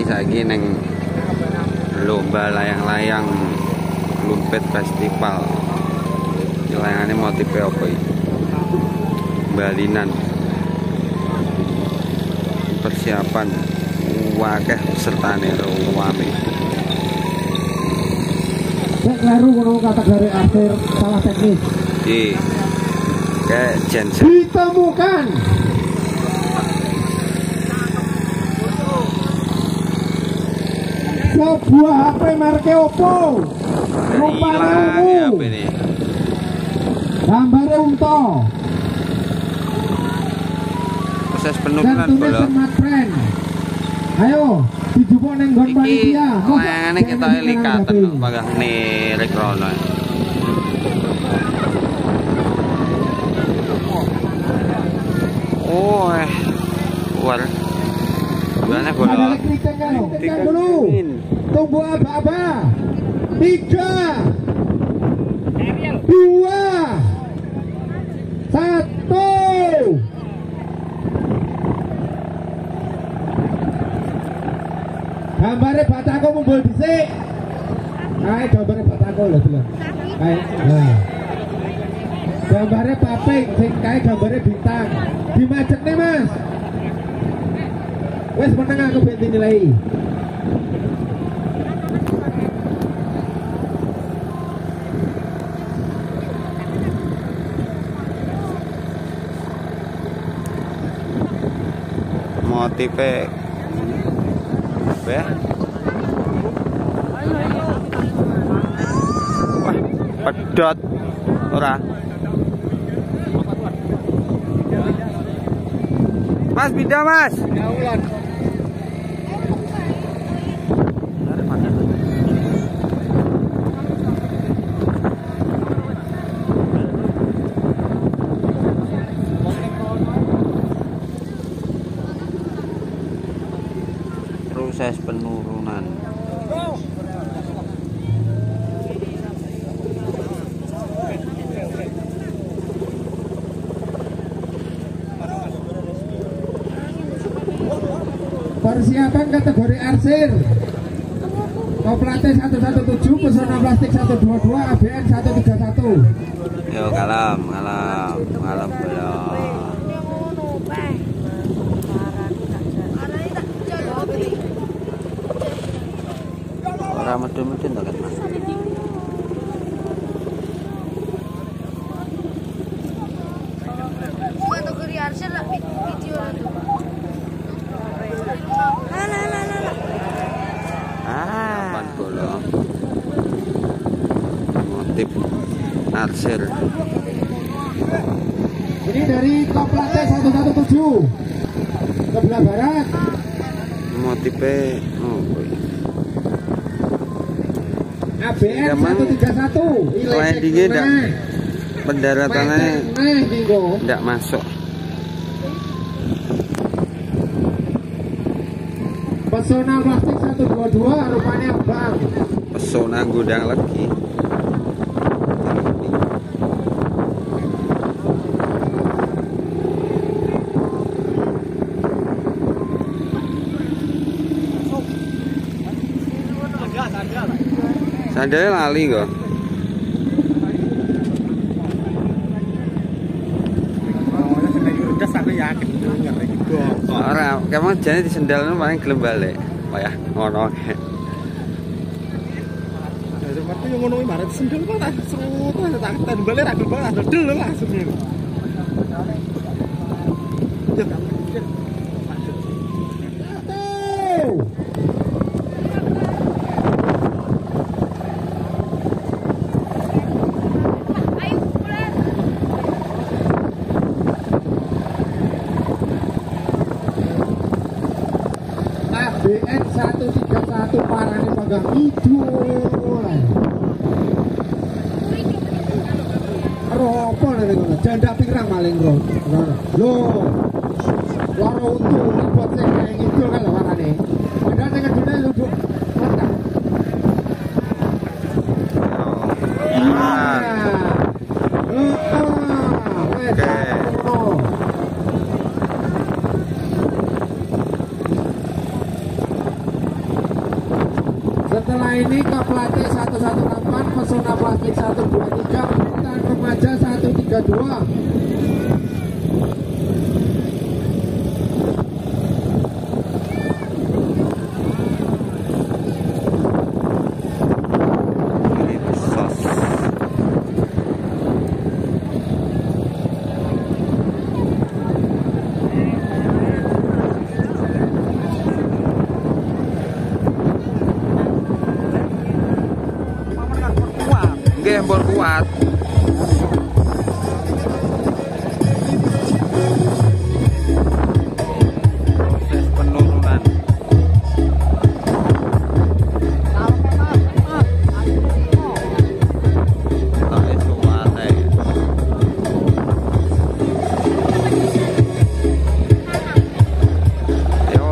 saiki neng lomba layang-layang Lumpet Festival. Layangannya motifnya apa ini? Balinan. Persiapan wakeh pesertane ruwame. Nek kleru ngono kategori akhir salah teknis. Kayak genset. Ditemukan sebuah HP merek Oppo. Rupanya ungu. Gambarnya unta. Proses penurunan bola. Smartfren. Ayo dijupuk neng nggon panitia. Layangane kita likaten bagah nirek rono. Oh, war. Gimana bola? Tekan dulu. Tunggu aba-aba. 3 2 1. Gambarnya batako mumbul dhisik. Kae gambarnya batako lho, Dulur. Kae. Nah. Gambarnya paping sing kae gambarnya bintang. Dimajekne, Mas. Wes meneng aku ben dinilai. Motifnya apa ya? Wah, pedot ora. Mas pindah, Mas. Proses penurunan. Persiapan kategori arsir. Koplate 117, pesona plastik 122, ABN 131. Yo kalem bola. Ora medun-medun to kan, Mas. Kategori arsir lah video itu. Bola. Motif arsir. Ini dari Koplate 117 sebelah barat. Motifnya ABN 131. landingnya enggak, pendaratannya enggak masuk. Pesona plastik 122 rupanya bang. Pesona gudang lagi. Sandalnya lali kok. Ora, kamu jane di sendalnya paling gelem balik. Payah ngono. Waktu yang ngono ibarat sendal kok serut tak tembale ra gelem ra dodol langsung. ABN 131 parane pegang hijau. Ropo nek ngono, janda pirang maling ro. Lho. Loro untu ribet sing kayak gitu kan lho warane. Padahal nek gedene lugu. Setelah ini ke Plate 118, Pesona Plastik 123, Bintang Remaja 132. Ini sos. Nggih, ampun kuat. Proses penurunan. Tak itu wae. Yo.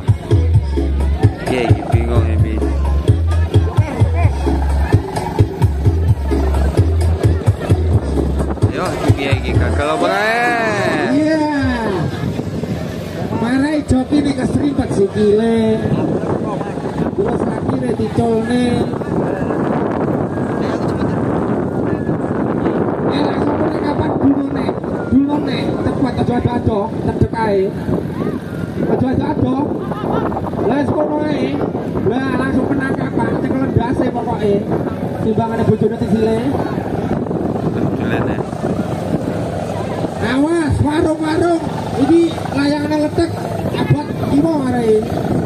Oke, bingung ini. Yo, iki gagal apa kae? Iya. Marai joki nih keserimpet sikile. Terus lagi nih dicolne. Langsung penangkapan dulone, cepat aja cedek ae. Aja. Lah sekono ae. Lah langsung penangkapan cekel ndase pokoke. Timbangane bojone sisile. Jelene. Awas warung-warung ini layangannya letek abot gimana ini